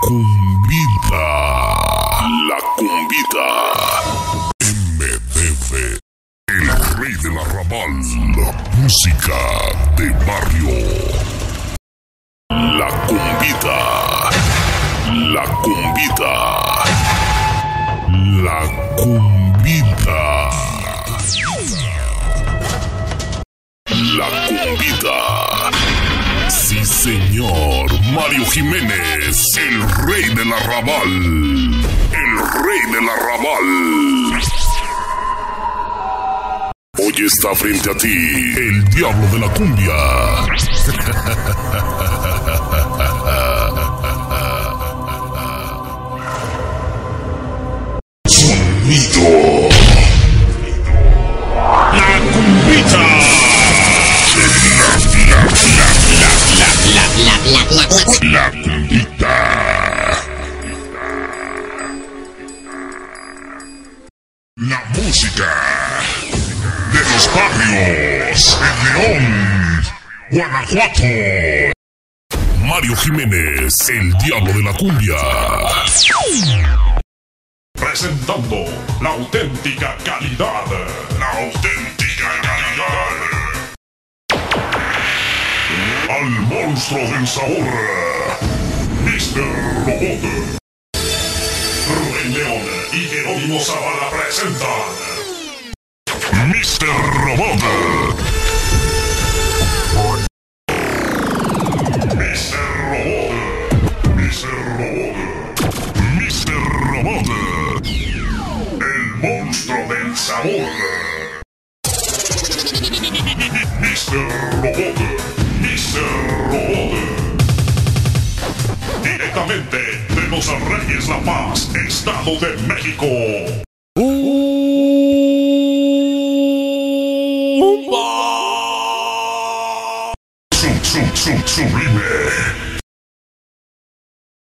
cumbita. La cumbita. MDV. El rey del arrabal. Música de barrio. La cumbita. La cumbita. La cumbita. La cumbita. Sí, señor. Mario Jiménez, el rey del arrabal. El rey del arrabal. Hoy está frente a ti el diablo de la cumbia. Sonido. La cumbita. La cumbita. La música de los barrios en León, Guanajuato. Mario Jiménez, el diablo de la cumbia. Presentando la auténtica calidad. La auténtica calidad. Al monstruo del sabor, Mr. Robot. Rubén León y Jerónimo Zavala presentan Mr. Robot. Mr. Robot. Mr. Robot. Mr. Robot. El monstruo del sabor. Mr. Robot. Mr. Robot. Directamente de Los Reyes La Paz, Estado de México. Sublime.